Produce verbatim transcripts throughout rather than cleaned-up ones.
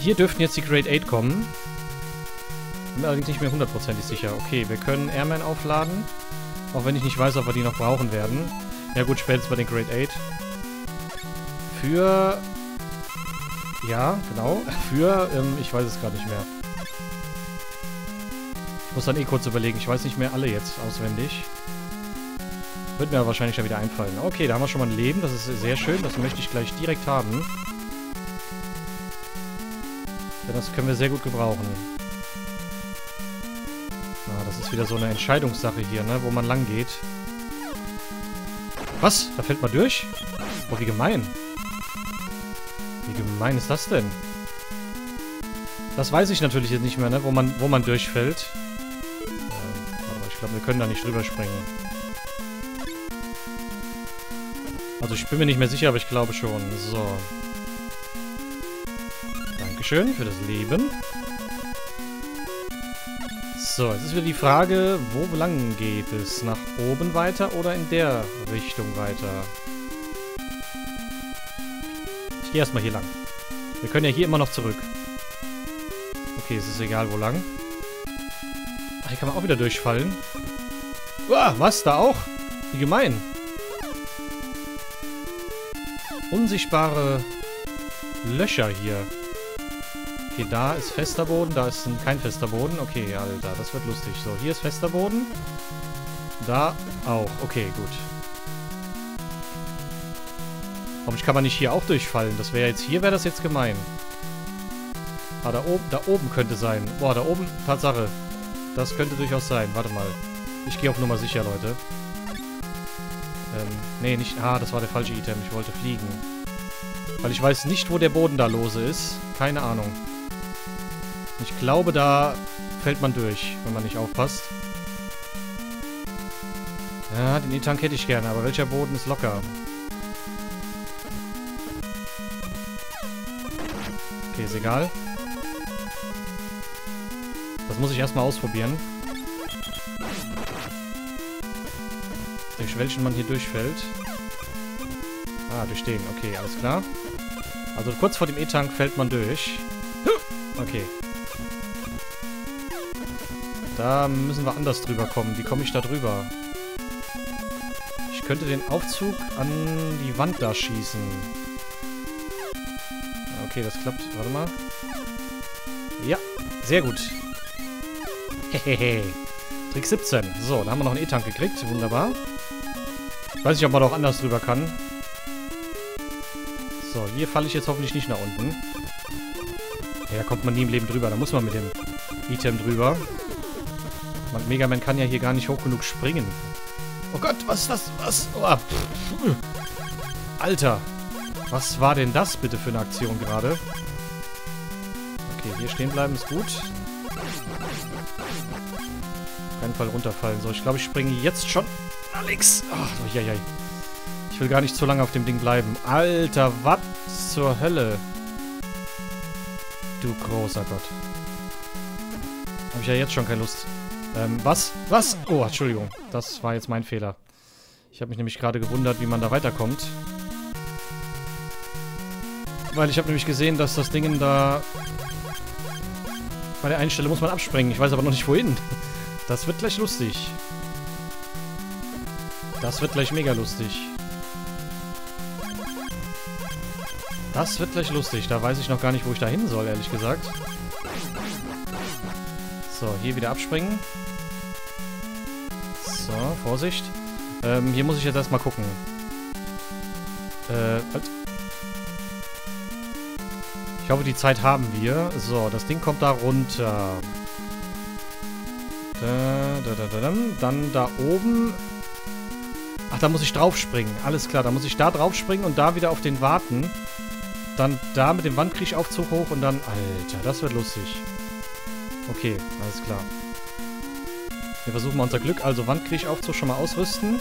Hier dürften jetzt die Grade acht kommen. Bin mir allerdings nicht mehr hundertprozentig sicher. Okay, wir können Airman aufladen. Auch wenn ich nicht weiß, ob wir die noch brauchen werden. Ja gut, spätestens bei den Grade acht. Für... Ja, genau. Für, ähm, ich weiß es gerade nicht mehr. Ich muss dann eh kurz überlegen. Ich weiß nicht mehr alle jetzt auswendig. Wird mir aber wahrscheinlich ja wieder einfallen. Okay, da haben wir schon mal ein Leben. Das ist sehr schön. Das möchte ich gleich direkt haben. Denn das können wir sehr gut gebrauchen. Ah, das ist wieder so eine Entscheidungssache hier, ne? Wo man lang geht. Was? Da fällt man durch? Oh, wie gemein. Wie gemein ist das denn? Das weiß ich natürlich jetzt nicht mehr, ne? Wo man, wo man durchfällt. Ähm, aber ich glaube, wir können da nicht drüber springen. Also ich bin mir nicht mehr sicher, aber ich glaube schon. So. Dankeschön für das Leben. So, jetzt ist wieder die Frage, wo lang geht es? Nach oben weiter oder in der Richtung weiter? Ich gehe erstmal hier lang. Wir können ja hier immer noch zurück. Okay, es ist egal, wo lang. Ach, hier kann man auch wieder durchfallen. Uah, was? Da auch? Wie gemein. Unsichtbare Löcher hier. Okay, da ist fester Boden, da ist kein fester Boden. Okay, Alter, das wird lustig. So, hier ist fester Boden. Da auch. Okay, gut. Warum kann man nicht hier auch durchfallen? Das wäre jetzt, hier wäre das jetzt gemein. Ah, da oben, da oben könnte sein. Boah, da oben, Tatsache. Das könnte durchaus sein. Warte mal. Ich gehe auf Nummer sicher, Leute. Ähm, nee, nicht... Ah, das war der falsche Item. Ich wollte fliegen. Weil ich weiß nicht, wo der Boden da lose ist. Keine Ahnung. Ich glaube, da fällt man durch, wenn man nicht aufpasst. Ja, den E-Tank hätte ich gerne, aber welcher Boden ist locker? Okay, ist egal. Das muss ich erstmal ausprobieren. Durch welchen man hier durchfällt. Ah, durch den. Okay, alles klar. Also kurz vor dem E-Tank fällt man durch. Okay. Da müssen wir anders drüber kommen. Wie komme ich da drüber? Ich könnte den Aufzug an die Wand da schießen. Okay, das klappt. Warte mal. Ja, sehr gut. Hehehe. Trick siebzehn. So, da haben wir noch einen E-Tank gekriegt. Wunderbar. Ich weiß nicht, ob man da auch anders drüber kann. So, hier falle ich jetzt hoffentlich nicht nach unten. Ja, da kommt man nie im Leben drüber. Da muss man mit dem Item drüber. Man, Mega Man kann ja hier gar nicht hoch genug springen. Oh Gott, was ist das? Was? Oh, Alter. Was war denn das bitte für eine Aktion gerade? Okay, hier stehen bleiben ist gut. Auf keinen Fall runterfallen. So, ich glaube, ich springe jetzt schon. Alex. Ach, oh, jai, jai. Ich will gar nicht zu lange auf dem Ding bleiben. Alter, was zur Hölle? Du großer Gott. Habe ich ja jetzt schon keine Lust. Ähm, was? Was? Oh, Entschuldigung. Das war jetzt mein Fehler. Ich habe mich nämlich gerade gewundert, wie man da weiterkommt. Weil ich habe nämlich gesehen, dass das Ding da... Bei der einen Stelle muss man abspringen. Ich weiß aber noch nicht, wohin. Das wird gleich lustig. Das wird gleich mega lustig. Das wird gleich lustig. Da weiß ich noch gar nicht, wo ich da hin soll, ehrlich gesagt. So, hier wieder abspringen. So, Vorsicht. Ähm, hier muss ich jetzt erstmal gucken. Äh, halt. Ich hoffe, die Zeit haben wir. So, das Ding kommt da runter. Da, da, da, da, da. Dann da oben. Ach, da muss ich drauf springen. Alles klar, da muss ich da drauf springen und da wieder auf den warten. Dann da mit dem Wandkriechaufzug hoch und dann... Alter, das wird lustig. Okay, alles klar. Wir versuchen mal unser Glück. Also Wandkriechaufzug schon mal ausrüsten.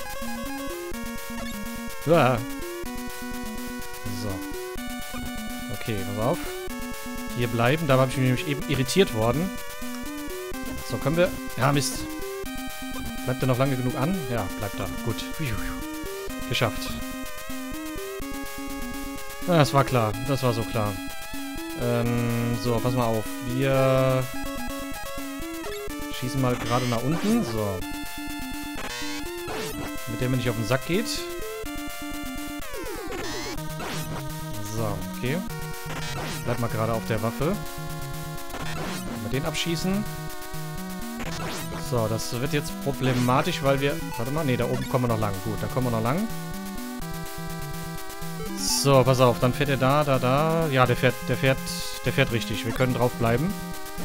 Ja. So. Okay, pass auf. Hier bleiben. Da habe ich mich nämlich eben irritiert worden. So, können wir... Ja, Mist. Bleibt er noch lange genug an? Ja, bleibt da. Gut. Geschafft. Ja, das war klar. Das war so klar. Ähm, so, pass mal auf. Wir schießen mal gerade nach unten. So. Mit dem er nicht auf den Sack geht. So, okay. Bleib mal gerade auf der Waffe. Mal den abschießen. So, das wird jetzt problematisch, weil wir... Warte mal, ne, da oben kommen wir noch lang. Gut, da kommen wir noch lang. So, pass auf, dann fährt er da, da, da. Ja, der fährt, der fährt, der fährt richtig. Wir können drauf bleiben.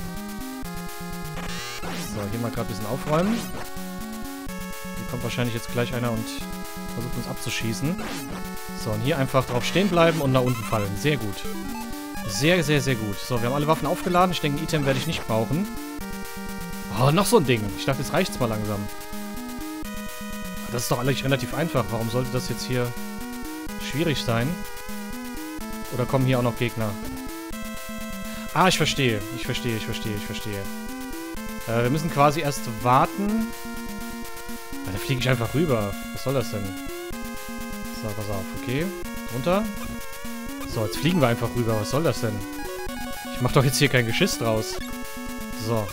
So, hier mal gerade ein bisschen aufräumen. Hier kommt wahrscheinlich jetzt gleich einer und versucht uns abzuschießen. So, und hier einfach drauf stehen bleiben und nach unten fallen. Sehr gut. Sehr, sehr, sehr gut. So, wir haben alle Waffen aufgeladen. Ich denke, ein Item werde ich nicht brauchen. Oh, noch so ein Ding. Ich dachte, jetzt reicht's mal langsam. Das ist doch eigentlich relativ einfach. Warum sollte das jetzt hier schwierig sein? Oder kommen hier auch noch Gegner? Ah, ich verstehe. Ich verstehe, ich verstehe, ich verstehe. Äh, wir müssen quasi erst warten. Ja, da fliege ich einfach rüber. Was soll das denn? So, pass auf. Okay. Runter. So, jetzt fliegen wir einfach rüber. Was soll das denn? Ich mach doch jetzt hier kein Geschiss draus. So.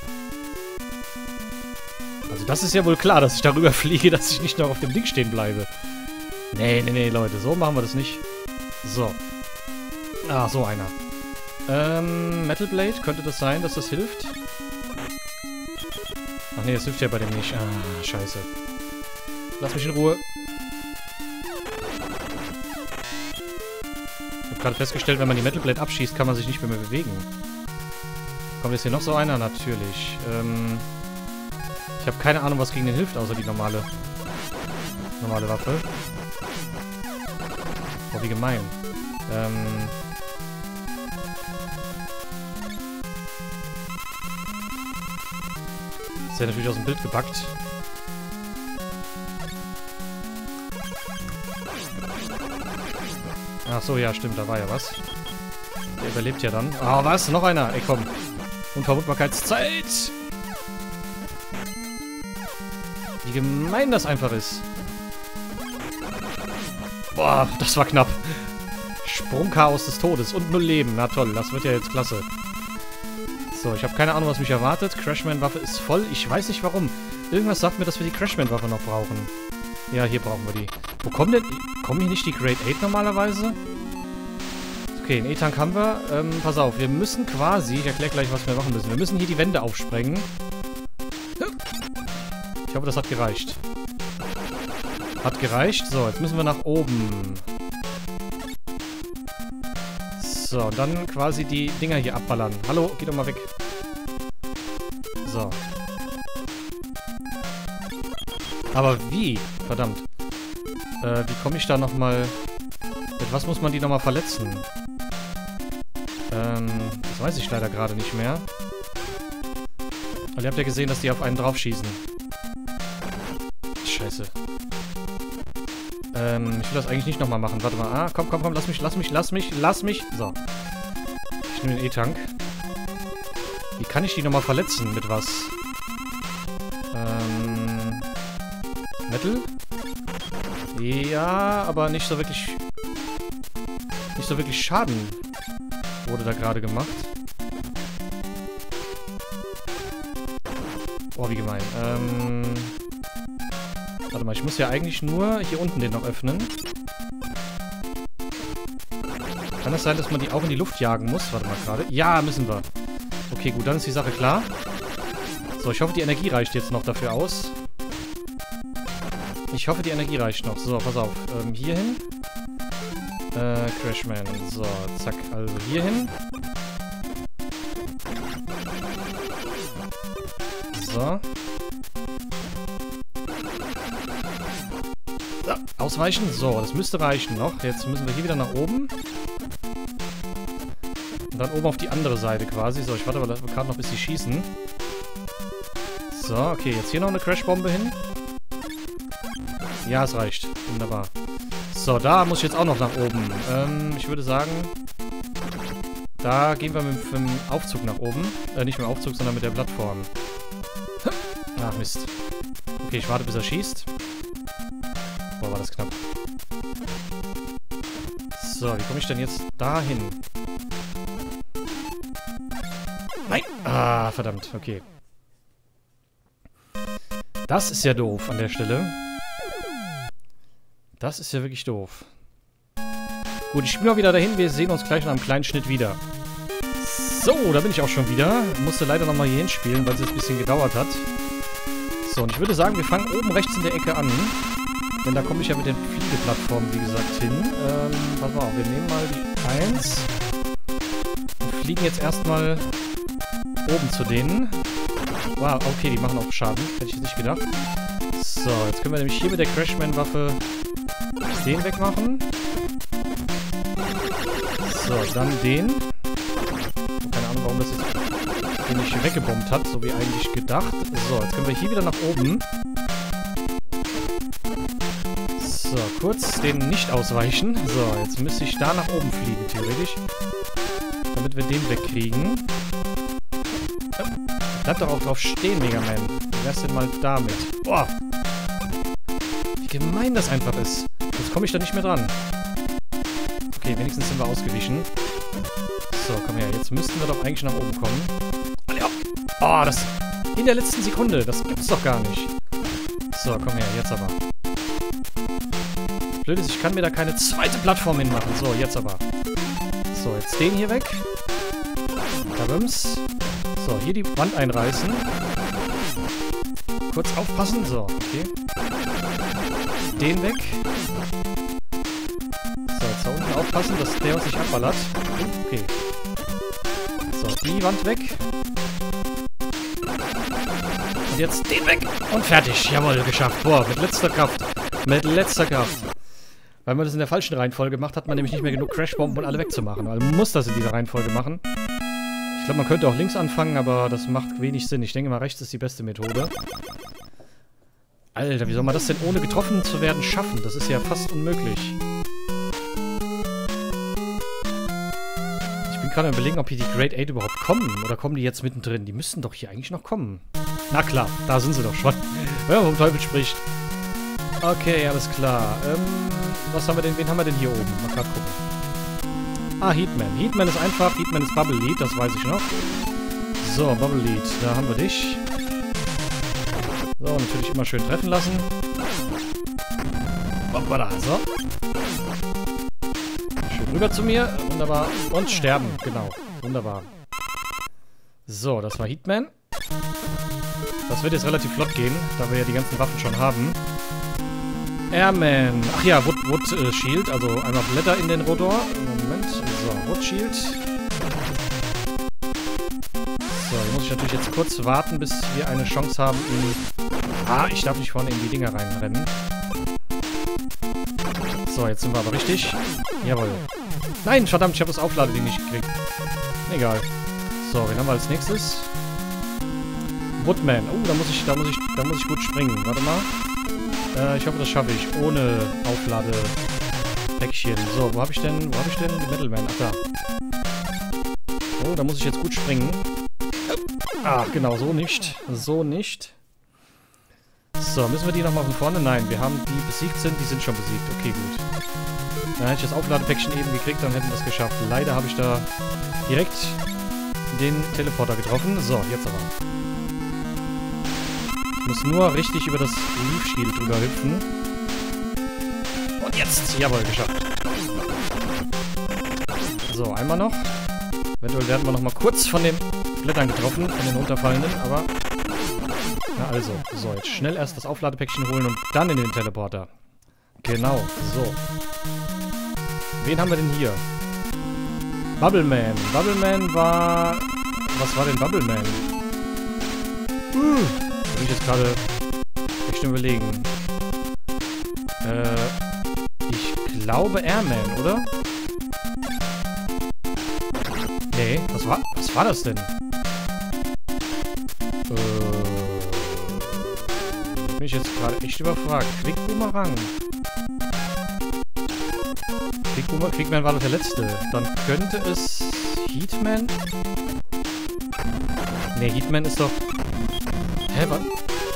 Also das ist ja wohl klar, dass ich darüber fliege, dass ich nicht noch auf dem Ding stehen bleibe. Nee, nee, nee, Leute. So machen wir das nicht. So. Ah, so einer. Ähm, Metal Blade. Könnte das sein, dass das hilft? Ach nee, das hilft ja bei dem nicht. Ah, scheiße. Lass mich in Ruhe. Ich habe gerade festgestellt, wenn man die Metal Blade abschießt, kann man sich nicht mehr, mehr bewegen. Kommt jetzt hier noch so einer? Natürlich. Ähm... Ich habe keine Ahnung, was gegen den hilft, außer die normale normale Waffe. Oh, wie gemein. Ähm... Ist ja natürlich aus dem Bild gebackt. Ach so, ja, stimmt, da war ja was. Der überlebt ja dann. Ah, oh, was? Noch einer? Ey, komm. Unverwundbarkeitszeit! Wie gemein das einfach ist. Boah, das war knapp. Sprungchaos des Todes und null Leben. Na toll, das wird ja jetzt klasse. So, ich habe keine Ahnung, was mich erwartet. Crashman-Waffe ist voll. Ich weiß nicht warum. Irgendwas sagt mir, dass wir die Crashman-Waffe noch brauchen. Ja, hier brauchen wir die. Wo kommen denn... Kommen hier nicht die Grade acht normalerweise? Okay, einen E-Tank haben wir. Ähm, pass auf, wir müssen quasi... Ich erkläre gleich, was wir machen müssen. Wir müssen hier die Wände aufsprengen. Ich hoffe, das hat gereicht. Hat gereicht. So, jetzt müssen wir nach oben. So, und dann quasi die Dinger hier abballern. Hallo, geh doch mal weg. So. Aber wie? Verdammt. Äh, wie komme ich da nochmal... Mit was muss man die nochmal verletzen? Ähm, das weiß ich leider gerade nicht mehr. Aber ihr habt ja gesehen, dass die auf einen draufschießen. Scheiße. Ähm, ich will das eigentlich nicht nochmal machen. Warte mal. Ah, komm, komm, komm. Lass mich, lass mich, lass mich, lass mich. So. Ich nehme den E-Tank. Wie kann ich die nochmal verletzen? Mit was? Ähm... Metal? Ja, aber nicht so wirklich... Nicht so wirklich Schaden wurde da gerade gemacht. Oh, wie gemein. Ähm... Warte mal, ich muss ja eigentlich nur hier unten den noch öffnen. Kann es sein, dass man die auch in die Luft jagen muss? Warte mal gerade. Ja, müssen wir. Okay, gut, dann ist die Sache klar. So, ich hoffe, die Energie reicht jetzt noch dafür aus. Ich hoffe, die Energie reicht noch. So, pass auf. Ähm, hier hin. Äh, Crashman. So, zack. Also hier hin. So. So, ausweichen. So, das müsste reichen noch. Jetzt müssen wir hier wieder nach oben. Und dann oben auf die andere Seite quasi. So, ich warte aber gerade noch, bis sie schießen. So, okay. Jetzt hier noch eine Crashbombe hin. Ja, es reicht. Wunderbar. So, da muss ich jetzt auch noch nach oben. Ähm, ich würde sagen, da gehen wir mit, mit dem Aufzug nach oben. Äh, nicht mit dem Aufzug, sondern mit der Plattform. Ach, Mist. Okay, ich warte, bis er schießt. Boah, war das knapp. So, wie komme ich denn jetzt dahin? Nein! Ah, verdammt. Okay. Das ist ja doof an der Stelle. Das ist ja wirklich doof. Gut, ich spiele mal wieder dahin. Wir sehen uns gleich nach einem kleinen Schnitt wieder. So, da bin ich auch schon wieder. Musste leider nochmal hier hinspielen, weil es jetzt ein bisschen gedauert hat. So, und ich würde sagen, wir fangen oben rechts in der Ecke an. Denn da komme ich ja mit den Fliegeplattformen, wie gesagt, hin. Ähm, pass mal auf, wir nehmen mal die eins. Und fliegen jetzt erstmal oben zu denen. Wow, okay, die machen auch Schaden. Hätte ich jetzt nicht gedacht. So, jetzt können wir nämlich hier mit der Crashman-Waffe den wegmachen. So, dann den. Keine Ahnung, warum das jetzt den nicht weggebombt hat, so wie eigentlich gedacht. So, jetzt können wir hier wieder nach oben. So, kurz den nicht ausweichen. So, jetzt müsste ich da nach oben fliegen, theoretisch. Damit wir den wegkriegen. Oh, bleib doch auch drauf stehen, Mega Man. Wie wär's denn mal damit? Boah! Wie gemein das einfach ist. Jetzt komme ich da nicht mehr dran. Okay, wenigstens sind wir ausgewichen. So, komm her. Jetzt müssten wir doch eigentlich nach oben kommen. Oh, das... In der letzten Sekunde. Das gibt's doch gar nicht. So, komm her. Jetzt aber. Blöd ist, ich kann mir da keine zweite Plattform hinmachen. So, jetzt aber. So, jetzt den hier weg. Kabums. So, hier die Wand einreißen. Kurz aufpassen. So, okay. Den weg. So, jetzt da unten aufpassen, dass der uns nicht abballert. Okay. So, die Wand weg. Und jetzt den weg. Und fertig. Jawohl, geschafft. Boah, mit letzter Kraft. Mit letzter Kraft. Weil man das in der falschen Reihenfolge macht, hat man nämlich nicht mehr genug Crashbomben, um alle wegzumachen. Also man muss das in dieser Reihenfolge machen. Ich glaube, man könnte auch links anfangen, aber das macht wenig Sinn. Ich denke mal, rechts ist die beste Methode. Alter, wie soll man das denn ohne getroffen zu werden schaffen? Das ist ja fast unmöglich. Ich bin gerade am Überlegen, ob hier die Grade acht überhaupt kommen. Oder kommen die jetzt mittendrin? Die müssten doch hier eigentlich noch kommen. Na klar, da sind sie doch schon. Wenn man vom Teufel spricht. Okay, alles klar. Ähm, was haben wir denn? Wen haben wir denn hier oben? Mal gerade gucken. Ah, Heatman. Heatman ist einfach. Heatman ist Bubble Lead, das weiß ich noch. So, Bubble Lead, da haben wir dich. So, natürlich immer schön treffen lassen. Hoppala, so. Schön rüber zu mir. Wunderbar. Und sterben, genau. Wunderbar. So, das war Heatman. Das wird jetzt relativ flott gehen, da wir ja die ganzen Waffen schon haben. Airman. Ach ja, Wood, Wood äh, Shield. Also einmal Blätter in den Rotor. Moment. So, Wood Shield. So, hier muss ich natürlich jetzt kurz warten, bis wir eine Chance haben, in... Ah, ich darf nicht vorne in die Dinger reinrennen. So, jetzt sind wir aber richtig. Jawohl. Nein, verdammt, ich habe das Aufladeding nicht gekriegt. Egal. So, wen haben wir als nächstes? Woodman. Oh, da muss ich, da muss ich, da muss ich gut springen. Warte mal. Äh, ich hoffe, das schaffe ich. Ohne Aufladepäckchen. So, wo habe ich denn, wo habe ich denn die Metalman? Ach, da. Oh, da muss ich jetzt gut springen. Ah, genau, so nicht. So nicht. So, müssen wir die nochmal von vorne? Nein, wir haben die besiegt sind, die sind schon besiegt. Okay, gut. Dann hätte ich das Aufladepäckchen eben gekriegt, dann hätten wir es geschafft. Leider habe ich da direkt den Teleporter getroffen. So, jetzt aber. Ich muss nur richtig über das Leaf Shield drüber hüpfen. Und jetzt! Jawohl, geschafft. So, einmal noch. Eventuell werden wir nochmal kurz von den Blättern getroffen, von den runterfallenden, aber... Na also, so, jetzt schnell erst das Aufladepäckchen holen und dann in den Teleporter. Genau, so. Wen haben wir denn hier? Bubbleman. Bubbleman war... Was war denn Bubbleman? Hm. Da bin ich jetzt gerade echt schon überlegen. Äh, ich glaube Airman, oder? Nee, was war, was war das denn? Äh, bin ich jetzt gerade echt überfragt. Quick Boomerang. Quick Boomer, Quickman war doch der letzte. Dann könnte es Heatman? Nee, Heatman ist doch... Hä, was?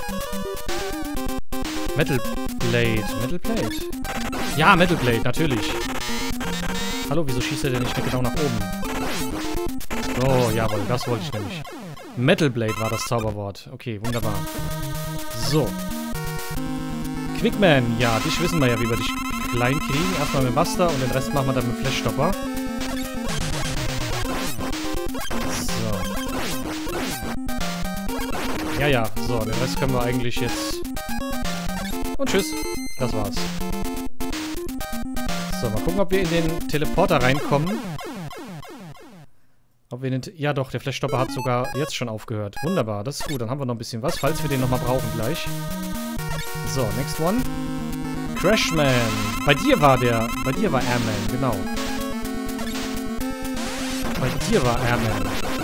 Metal Blade. Metal Blade. Ja, Metal Blade, natürlich. Hallo, wieso schießt er denn nicht genau nach oben? So, jawohl, das wollte ich nämlich. Metal Blade war das Zauberwort. Okay, wunderbar. So. Quickman, ja, dich wissen wir ja, wie wir dich klein kriegen. Erstmal mit Buster und den Rest machen wir dann mit Flashstopper. So. Ja, ja, so, den Rest können wir eigentlich jetzt... Und tschüss, das war's. So, mal gucken, ob wir in den Teleporter reinkommen. Ob wir in den... Ja doch, der Flashstopper hat sogar jetzt schon aufgehört. Wunderbar, das ist gut, dann haben wir noch ein bisschen was, falls wir den nochmal brauchen gleich. So, next one. Crashman. Bei dir war der... Bei dir war Airman, genau. Bei dir war Airman.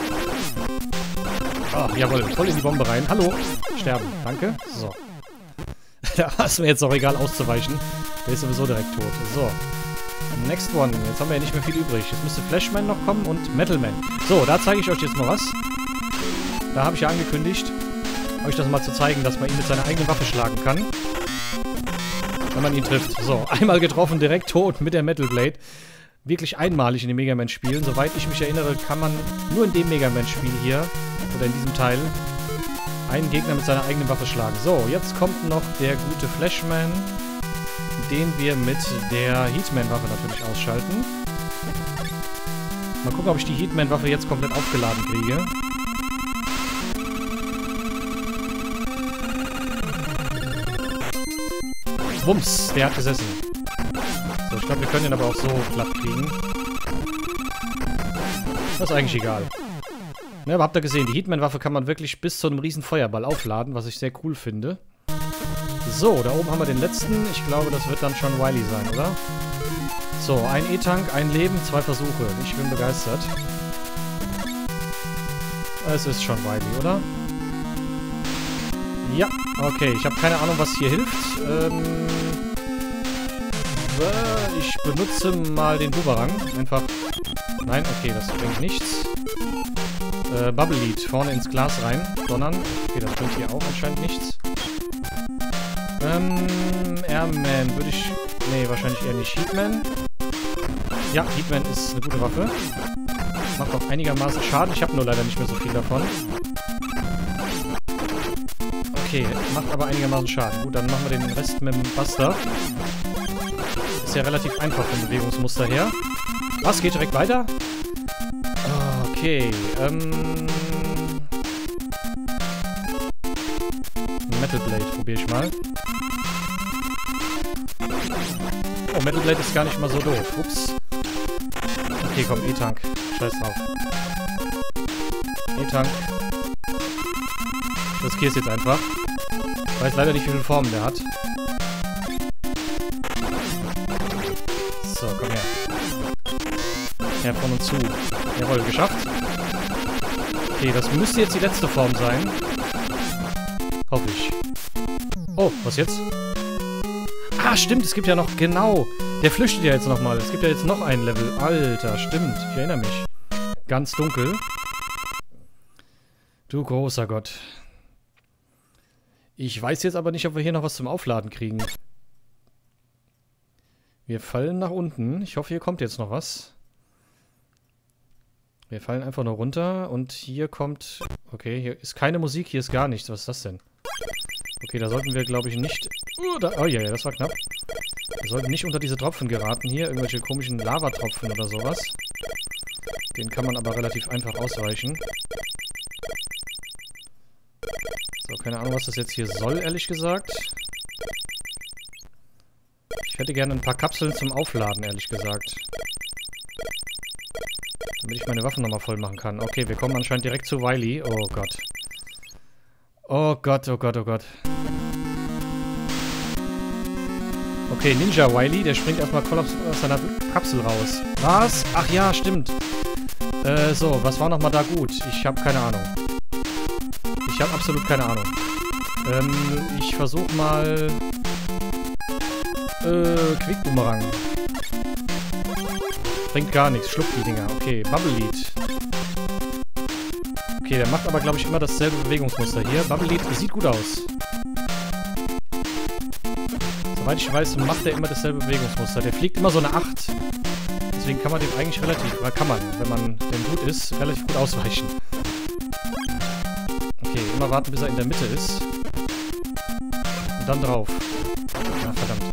Ach, jawohl, voll in die Bombe rein. Hallo. Sterben, danke. So. Da war es mir jetzt auch egal auszuweichen. Der ist sowieso direkt tot. So. Next one. Jetzt haben wir ja nicht mehr viel übrig. Jetzt müsste Flashman noch kommen und Metalman. So, da zeige ich euch jetzt mal was. Da habe ich ja angekündigt, euch das mal zu zeigen, dass man ihn mit seiner eigenen Waffe schlagen kann. Wenn man ihn trifft. So, einmal getroffen, direkt tot mit der Metal Blade. Wirklich einmalig in den Mega Man-Spielen. Soweit ich mich erinnere, kann man nur in dem Mega Man-Spiel hier, oder in diesem Teil, einen Gegner mit seiner eigenen Waffe schlagen. So, jetzt kommt noch der gute Flashman, den wir mit der Heatman-Waffe natürlich ausschalten. Mal gucken, ob ich die Heatman-Waffe jetzt komplett aufgeladen kriege. Wumms, der hat gesessen. So, ich glaube, wir können den aber auch so platt kriegen. Das ist eigentlich egal. Ne, aber habt ihr gesehen, die Heatman-Waffe kann man wirklich bis zu einem riesen Feuerball aufladen, was ich sehr cool finde. So, da oben haben wir den letzten. Ich glaube, das wird dann schon Wily sein, oder? So, ein E-Tank, ein Leben, zwei Versuche. Ich bin begeistert. Es ist schon Wily, oder? Ja, okay. Ich habe keine Ahnung, was hier hilft. Ähm, ich benutze mal den Boomerang. Einfach... Nein, okay, das bringt nichts. Äh, Bubble Lead. Vorne ins Glas rein. Donnern. Okay, das bringt hier auch anscheinend nichts. Ähm, Airman würde ich... Nee, wahrscheinlich eher nicht. Heatman. Ja, Heatman ist eine gute Waffe. Macht auch einigermaßen Schaden. Ich habe nur leider nicht mehr so viel davon. Okay, macht aber einigermaßen Schaden. Gut, dann machen wir den Rest mit dem Buster. Ist ja relativ einfach vom Bewegungsmuster her. Was? Geht direkt weiter? Okay, ähm... Metal Blade probiere ich mal. Oh, Metal Blade ist gar nicht mal so doof. Ups. Okay, komm, E-Tank. Scheiß drauf. E-Tank. Ich riskiere es jetzt einfach. Ich weiß leider nicht, wie viele Formen der hat. So, komm her. Her von und zu. Jawohl, geschafft. Okay, das müsste jetzt die letzte Form sein. Hoffe ich. Oh, was jetzt? Ah, stimmt, es gibt ja noch, genau. Der flüchtet ja jetzt nochmal. Es gibt ja jetzt noch ein Level. Alter, stimmt. Ich erinnere mich. Ganz dunkel. Du großer Gott. Ich weiß jetzt aber nicht, ob wir hier noch was zum Aufladen kriegen. Wir fallen nach unten. Ich hoffe, hier kommt jetzt noch was. Wir fallen einfach nur runter und hier kommt... Okay, hier ist keine Musik, hier ist gar nichts. Was ist das denn? Okay, da sollten wir, glaube ich, nicht... Uh, da, oh ja, ja, das war knapp. Wir sollten nicht unter diese Tropfen geraten hier. Irgendwelche komischen Lavatropfen oder sowas. Den kann man aber relativ einfach ausweichen. So, keine Ahnung, was das jetzt hier soll, ehrlich gesagt. Ich hätte gerne ein paar Kapseln zum Aufladen, ehrlich gesagt. Damit ich meine Waffen nochmal voll machen kann. Okay, wir kommen anscheinend direkt zu Wily. Oh Gott. Oh Gott, oh Gott, oh Gott. Okay, Ninja Wily, der springt erstmal voll aus seiner Kapsel raus. Was? Ach ja, stimmt. Äh, so, was war nochmal da gut? Ich habe keine Ahnung. Ich habe absolut keine Ahnung. Ähm, ich versuche mal... Äh, Quick Boomerang. Bringt gar nichts. Schluckt die Dinger. Okay, Bubble Lead. Okay, der macht aber, glaube ich, immer dasselbe Bewegungsmuster hier. Bubble Lead sieht gut aus. Soweit ich weiß, macht er immer dasselbe Bewegungsmuster. Der fliegt immer so eine acht. Deswegen kann man dem eigentlich relativ, oder kann man, wenn man denn gut ist, relativ gut ausweichen. Okay, immer warten, bis er in der Mitte ist. Und dann drauf. Ah, verdammt.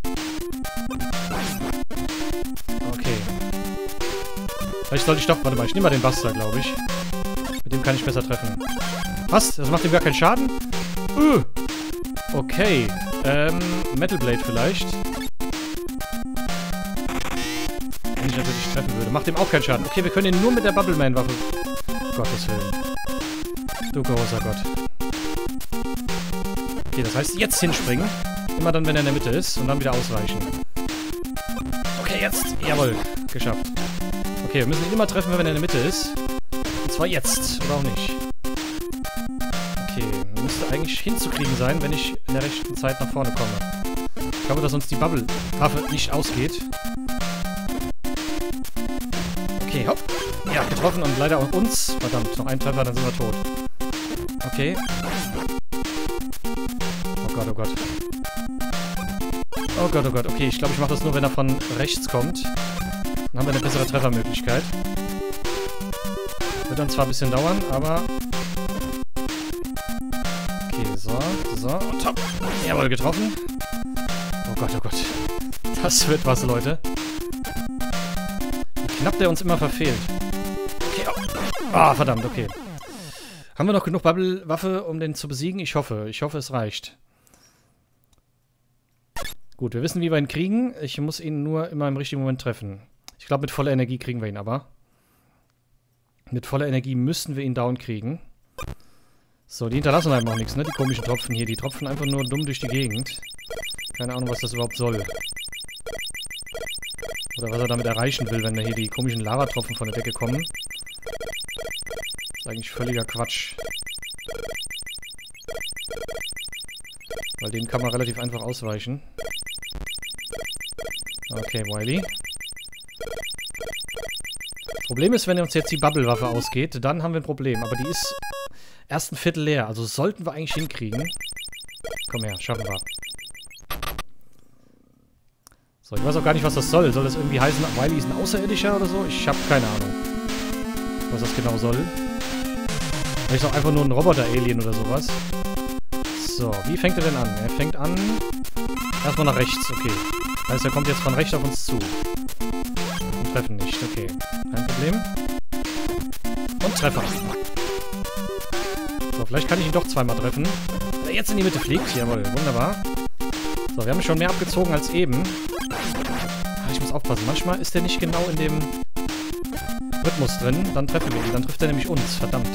Okay. Vielleicht sollte ich doch, warte mal, ich nehme mal den Buster, glaube ich. Mit dem kann ich besser treffen. Was? Das macht ihm gar keinen Schaden? Uh. Okay. Ähm, Metal Blade vielleicht. Wenn ich natürlich treffen würde. Macht ihm auch keinen Schaden. Okay, wir können ihn nur mit der Bubbleman-Waffe. Gottes Willen. Du großer Gott. Okay, das heißt jetzt hinspringen. Immer dann, wenn er in der Mitte ist. Und dann wieder ausweichen. Okay, jetzt. Jawohl. Geschafft. Okay, wir müssen ihn immer treffen, wenn er in der Mitte ist. Und zwar jetzt. Oder auch nicht. Okay, müsste eigentlich hinzukriegen sein, wenn ich in der rechten Zeit nach vorne komme. Ich glaube, dass uns die Bubble-Waffe nicht ausgeht. Okay, hopp. Ja, getroffen und leider auch uns. Verdammt, noch ein Treffer, dann sind wir tot. Okay. Oh Gott, oh Gott. Oh Gott, oh Gott. Okay, ich glaube, ich mache das nur, wenn er von rechts kommt. Dann haben wir eine bessere Treffermöglichkeit. Wird dann zwar ein bisschen dauern, aber... Okay, so, so, top. Jawohl, getroffen. Oh Gott, oh Gott. Das wird was, Leute. Wie knapp der uns immer verfehlt. Okay, oh. Ah, verdammt, okay. Haben wir noch genug Bubble-Waffe, um den zu besiegen? Ich hoffe. Ich hoffe, es reicht. Gut, wir wissen, wie wir ihn kriegen. Ich muss ihn nur immer im richtigen Moment treffen. Ich glaube, mit voller Energie kriegen wir ihn aber. Mit voller Energie müssen wir ihn down kriegen. So, die hinterlassen einfach nichts, ne? Die komischen Tropfen hier. Die tropfen einfach nur dumm durch die Gegend. Keine Ahnung, was das überhaupt soll. Oder was er damit erreichen will, wenn da hier die komischen Lavatropfen von der Decke kommen. Das ist eigentlich völliger Quatsch. Weil dem kann man relativ einfach ausweichen. Okay, Wily. Problem ist, wenn uns jetzt die Bubble-Waffe ausgeht, dann haben wir ein Problem. Aber die ist erst ein Viertel leer. Also sollten wir eigentlich hinkriegen. Komm her, schaffen wir. So, ich weiß auch gar nicht, was das soll. Soll das irgendwie heißen, Wily ist ein Außerirdischer oder so? Ich habe keine Ahnung, was das genau soll. Vielleicht auch einfach nur ein Roboter-Alien oder sowas. So, wie fängt er denn an? Er fängt an... Erstmal nach rechts, okay. Das heißt, er kommt jetzt von rechts auf uns zu. Und treffen nicht, okay. Kein Problem. Und Treffer. So, vielleicht kann ich ihn doch zweimal treffen. Wenn er jetzt in die Mitte fliegt. Jawohl, wunderbar. So, wir haben schon mehr abgezogen als eben. Ach, ich muss aufpassen. Manchmal ist er nicht genau in dem Rhythmus drin. Dann treffen wir ihn. Dann trifft er nämlich uns. Verdammt.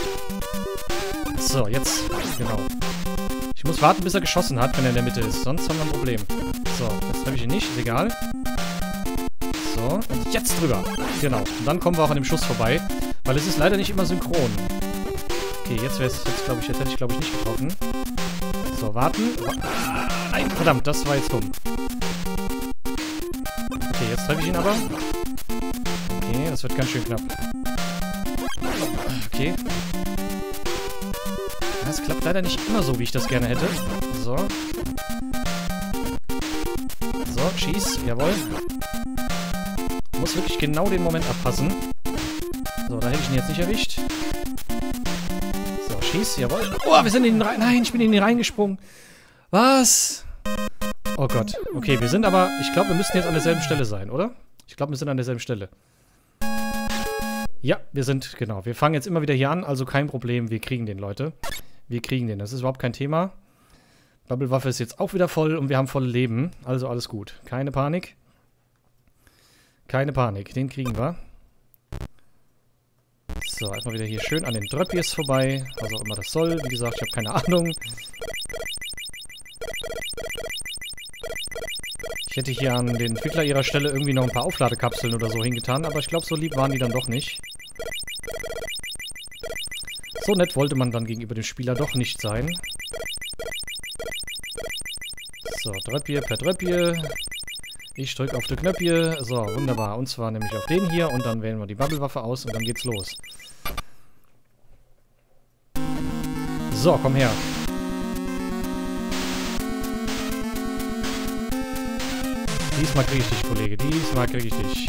So, jetzt. Genau. Ich muss warten, bis er geschossen hat, wenn er in der Mitte ist. Sonst haben wir ein Problem. So, jetzt treffe ich ihn nicht. Ist egal. So, und jetzt drüber. Genau. Und dann kommen wir auch an dem Schuss vorbei. Weil es ist leider nicht immer synchron. Okay, jetzt wäre es, jetzt glaube ich, jetzt hätte ich glaube ich nicht getroffen. So, warten. Ah, nein, verdammt, das war jetzt dumm. Okay, jetzt treffe ich ihn aber. Okay, das wird ganz schön knapp. Okay. Das klappt leider nicht immer so, wie ich das gerne hätte. So. So, schieß. Jawohl. Muss wirklich genau den Moment abpassen. So, da hätte ich ihn jetzt nicht erwischt. So, schieß. Jawohl. Oh, wir sind in den rein. Nein, ich bin in den reingesprungen. Was? Oh Gott. Okay, wir sind aber... Ich glaube, wir müssten jetzt an derselben Stelle sein, oder? Ich glaube, wir sind an derselben Stelle. Ja, wir sind... Genau. Wir fangen jetzt immer wieder hier an, also kein Problem. Wir kriegen den, Leute. Wir kriegen den. Das ist überhaupt kein Thema. Bubble-Waffe ist jetzt auch wieder voll und wir haben volle Leben. Also alles gut. Keine Panik. Keine Panik. Den kriegen wir. So, erstmal wieder hier schön an den Dröppies vorbei. Was auch immer das soll. Wie gesagt, ich habe keine Ahnung. Ich hätte hier an den Entwickler ihrer Stelle irgendwie noch ein paar Aufladekapseln oder so hingetan. Aber ich glaube, so lieb waren die dann doch nicht. So nett wollte man dann gegenüber dem Spieler doch nicht sein. So, Dröppie per Dröppie. Ich drücke auf die Knöpfchen. So, wunderbar. Und zwar nämlich auf den hier. Und dann wählen wir die Bubble-Waffe aus und dann geht's los. So, komm her. Diesmal kriege ich dich, Kollege. Diesmal kriege ich dich.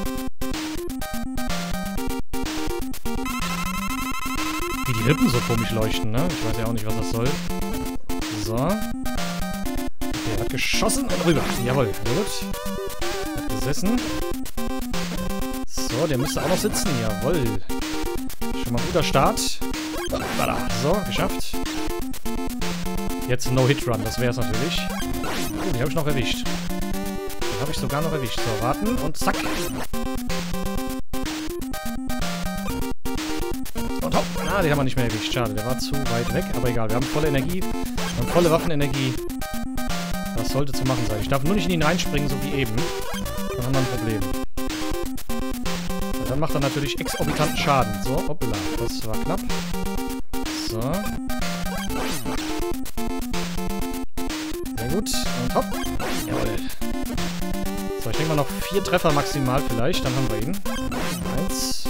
Wie die Rippen so komisch leuchten, ne? Ich weiß ja auch nicht, was das soll. So. Okay, er hat geschossen und rüber. Jawohl, sehr gut. Hat gesessen. So, der müsste auch noch sitzen. Jawohl. Schon mal guter Start. So, geschafft. Jetzt ein No-Hit-Run, das wäre es natürlich. Oh, die habe ich noch erwischt. Die habe ich sogar noch erwischt. So, warten und zack. Und hopp. Ah, den haben wir nicht mehr erwischt. Schade, der war zu weit weg. Aber egal, wir haben volle Energie. Wir haben volle Waffenenergie. Das sollte zu machen sein. Ich darf nur nicht in ihn reinspringen, so wie eben. Dann haben wir ein Problem. Und dann macht er natürlich exorbitanten Schaden. So, hoppla. Das war knapp. So. Sehr gut. Und hopp. Jawohl. So, ich denke mal noch vier Treffer maximal vielleicht. Dann haben wir ihn. Eins.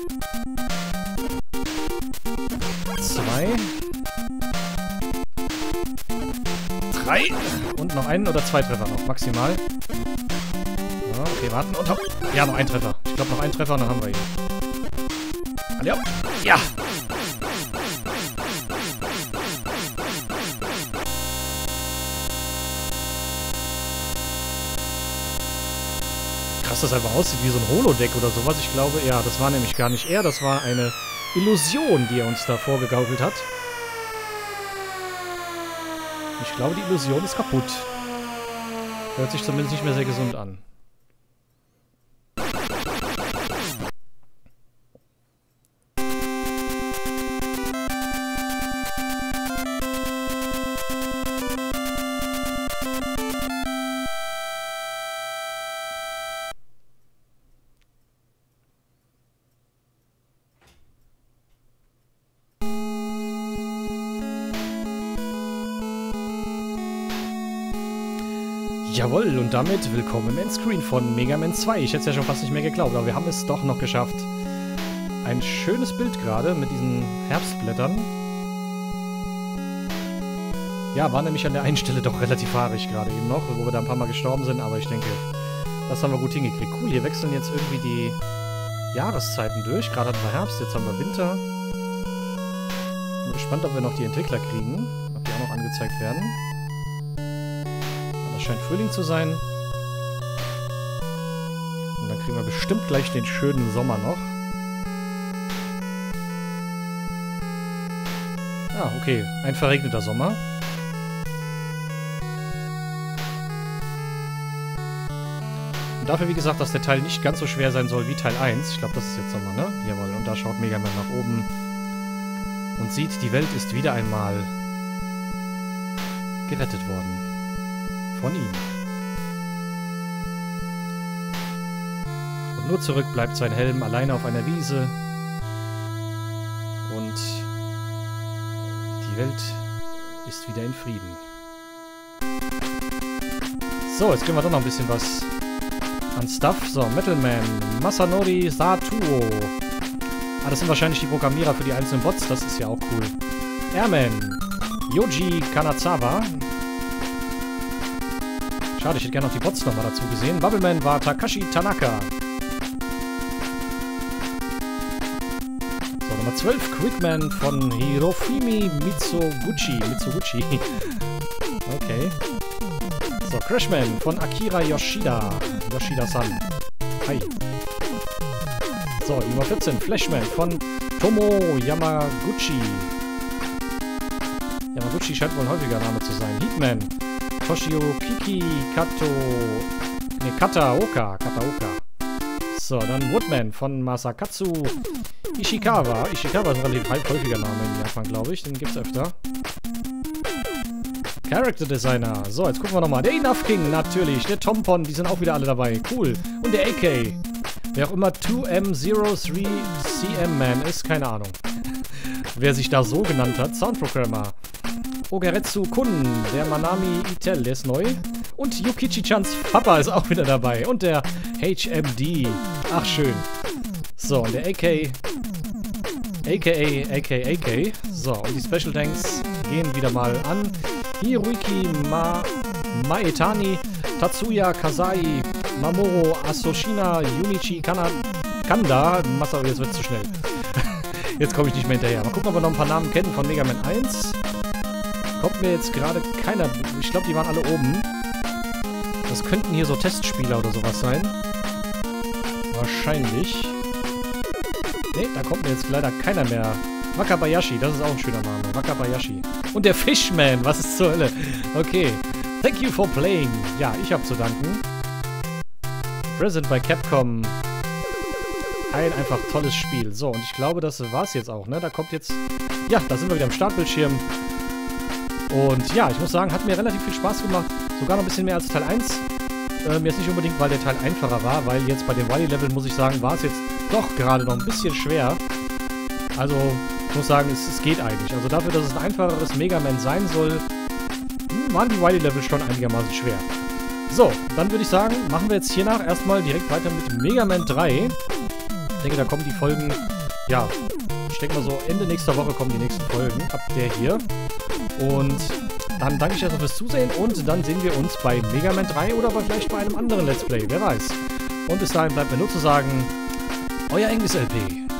Zwei. Drei. Und noch einen oder zwei Treffer noch. Maximal. So, okay, warten. Und hopp. Ja, noch ein Treffer. Ich glaube noch ein Treffer und dann haben wir ihn. Hallo. Ja. Krass, das einfach aussieht wie so ein Holodeck oder sowas. Ich glaube, ja, das war nämlich gar nicht er. Das war eine Illusion, die er uns da vorgegaukelt hat. Ich glaube, die Illusion ist kaputt. Hört sich zumindest nicht mehr sehr gesund an. Jawohl, und damit willkommen im Endscreen von Mega Man zwei. Ich hätte es ja schon fast nicht mehr geglaubt, aber wir haben es doch noch geschafft. Ein schönes Bild gerade mit diesen Herbstblättern. Ja, war nämlich an der einen Stelle doch relativ haarig gerade eben noch, wo wir da ein paar Mal gestorben sind, aber ich denke, das haben wir gut hingekriegt. Cool, hier wechseln jetzt irgendwie die Jahreszeiten durch. Gerade hatten wir Herbst, jetzt haben wir Winter. Bin gespannt, ob wir noch die Entwickler kriegen, ob die auch noch angezeigt werden. Scheint Frühling zu sein. Und dann kriegen wir bestimmt gleich den schönen Sommer noch. Ah, okay. Ein verregneter Sommer. Und dafür, wie gesagt, dass der Teil nicht ganz so schwer sein soll wie Teil eins. Ich glaube, das ist jetzt Sommer, ne? Jawohl. Und da schaut Mega Man nach oben und sieht, die Welt ist wieder einmal gerettet worden. Von ihm. Und nur zurück bleibt sein Helm alleine auf einer Wiese. Und die Welt ist wieder in Frieden. So, jetzt kriegen wir doch noch ein bisschen was an Stuff. So, Metal Man, Masanori Satuo. Ah, das sind wahrscheinlich die Programmierer für die einzelnen Bots. Das ist ja auch cool. Airman, Yoji Kanazawa. Schade, ich hätte gerne noch die Bots nochmal dazu gesehen. Bubbleman war Takashi Tanaka. So, Nummer zwölf. Quickman von Hirofumi Mitsuguchi. Mitsuguchi. Okay. So, Crashman von Akira Yoshida. Yoshida-san. Hi. So, Nummer vierzehn. Flashman von Tomo Yamaguchi. Yamaguchi scheint wohl ein häufiger Name zu sein. Heatman. Toshio Kiki Kato. Ne, Kataoka. Kataoka. So, dann Woodman von Masakatsu Ishikawa. Ishikawa ist ein relativ häufiger Name in Japan, glaube ich. Den gibt's öfter. Character Designer. So, jetzt gucken wir nochmal. Der Enough King, natürlich. Der Tompon, die sind auch wieder alle dabei. Cool. Und der A K. Wer auch immer zwei M null drei C M Man ist, keine Ahnung. Wer sich da so genannt hat. Soundprogrammer. Ogeretsu Kun, der Manami Itel, der ist neu. Und Yukichi-chans Papa ist auch wieder dabei. Und der H M D. Ach, schön. So, und der A K. A K A, A K A K. So, und die Special Tanks gehen wieder mal an. Hiroiki Ma Maetani, Tatsuya Kasai, Mamoru Asoshina, Junichi Kana, Kanda. Massa, jetzt wird es zu schnell. Jetzt komme ich nicht mehr hinterher. Mal gucken, ob wir noch ein paar Namen kennen von Mega Man eins. Kommt mir jetzt gerade keiner... Ich glaube, die waren alle oben. Das könnten hier so Testspieler oder sowas sein. Wahrscheinlich. Ne, da kommt mir jetzt leider keiner mehr. Wakabayashi, das ist auch ein schöner Name. Wakabayashi. Und der Fishman, was ist zur Hölle? Okay. Thank you for playing. Ja, ich habe zu danken. Present bei Capcom. Ein einfach tolles Spiel. So, und ich glaube, das war's jetzt auch, ne? Da kommt jetzt... Ja, da sind wir wieder am Startbildschirm. Und ja, ich muss sagen, hat mir relativ viel Spaß gemacht. Sogar noch ein bisschen mehr als Teil eins. Ähm, jetzt nicht unbedingt, weil der Teil einfacher war, weil jetzt bei den Wily-Leveln, muss ich sagen, war es jetzt doch gerade noch ein bisschen schwer. Also, ich muss sagen, es, es geht eigentlich. Also dafür, dass es ein einfacheres Mega Man sein soll, waren die Wily-Level schon einigermaßen schwer. So, dann würde ich sagen, machen wir jetzt hiernach erstmal direkt weiter mit Mega Man drei. Ich denke, da kommen die Folgen, ja, ich denke mal so, Ende nächster Woche kommen die nächsten Folgen, ab der hier. Und dann danke ich erstmal fürs Zusehen und dann sehen wir uns bei Mega Man drei oder aber vielleicht bei einem anderen Let's Play, wer weiß. Und bis dahin bleibt mir nur zu sagen, euer English L P.